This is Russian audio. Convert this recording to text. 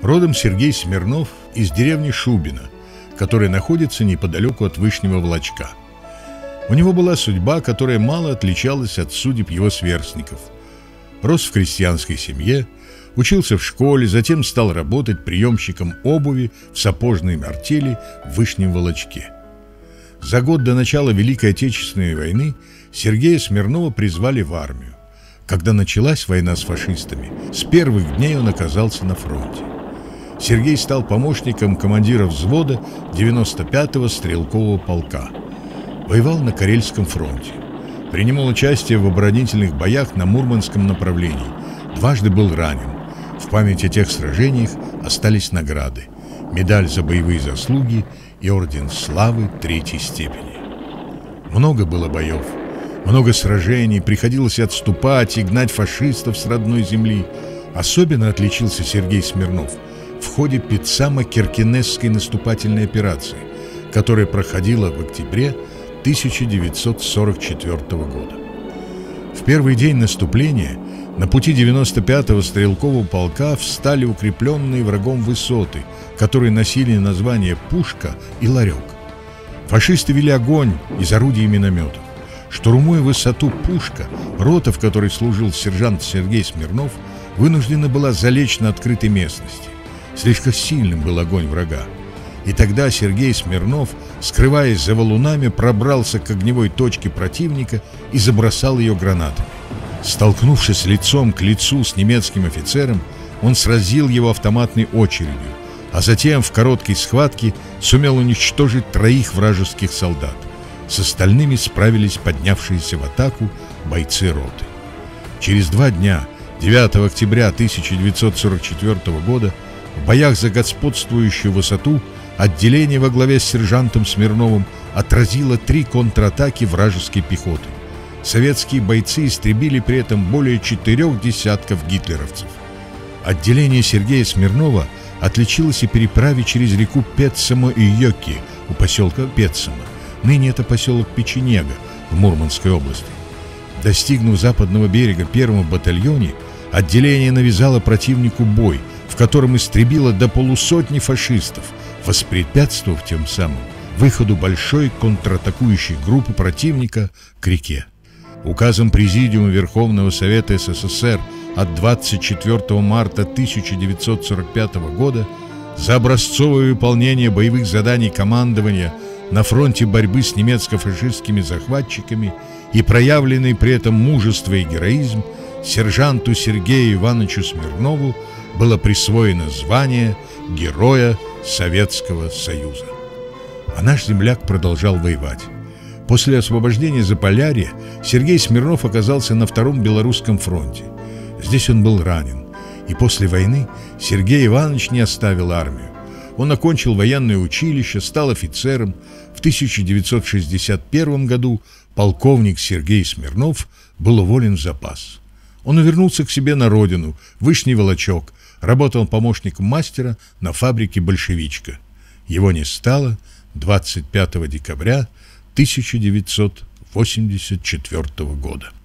Родом Сергей Смирнов из деревни Шубино, которая находится неподалеку от Вышнего Волочка. У него была судьба, которая мало отличалась от судеб его сверстников. Рос в крестьянской семье, учился в школе, затем стал работать приемщиком обуви в сапожной артели в Вышнем Волочке. За год до начала Великой Отечественной войны Сергея Смирнова призвали в армию. Когда началась война с фашистами, с первых дней он оказался на фронте. Сергей стал помощником командира взвода 95-го стрелкового полка. Воевал на Карельском фронте. Принимал участие в оборонительных боях на Мурманском направлении. Дважды был ранен. В память о тех сражениях остались награды: медаль за боевые заслуги и орден славы 3-й степени. Много было боев, много сражений, приходилось отступать и гнать фашистов с родной земли. Особенно отличился Сергей Смирнов в ходе Пиццамо-Киркенесской наступательной операции, которая проходила в октябре 1944 года. В первый день наступления на пути 95-го стрелкового полка встали укрепленные врагом высоты, которые носили название «Пушка» и «Ларек». Фашисты вели огонь из орудий и минометов. Штурмуя высоту «Пушка», рота, в которой служил сержант Сергей Смирнов, вынуждена была залечь на открытой местности. Слишком сильным был огонь врага. И тогда Сергей Смирнов, скрываясь за валунами, пробрался к огневой точке противника и забросал ее гранатами. Столкнувшись лицом к лицу с немецким офицером, он сразил его автоматной очередью, а затем в короткой схватке сумел уничтожить 3 вражеских солдат. С остальными справились поднявшиеся в атаку бойцы роты. Через 2 дня, 9 октября 1944 года, в боях за господствующую высоту отделение во главе с сержантом Смирновым отразило 3 контратаки вражеской пехоты. Советские бойцы истребили при этом более 4 десятков гитлеровцев. Отделение Сергея Смирнова отличилось и переправе через реку Пецамо и Йоки у поселка Пецамо. Ныне это поселок Печенега в Мурманской области. Достигнув западного берега 1-м батальоне, отделение навязало противнику бой, в котором истребило до полусотни фашистов, воспрепятствовав тем самым выходу большой контратакующей группы противника к реке. Указом Президиума Верховного Совета СССР от 24 марта 1945 года за образцовое выполнение боевых заданий командования на фронте борьбы с немецко-фашистскими захватчиками и проявленный при этом мужество и героизм сержанту Сергею Ивановичу Смирнову было присвоено звание Героя Советского Союза. А наш земляк продолжал воевать. После освобождения Заполярья Сергей Смирнов оказался на 2-м Белорусском фронте. Здесь он был ранен, и после войны Сергей Иванович не оставил армию. Он окончил военное училище, стал офицером. В 1961 году полковник Сергей Смирнов был уволен в запас. Он вернулся к себе на родину, в Вышний Волочок, работал помощником мастера на фабрике «Большевичка». Его не стало 25 декабря 1984 года.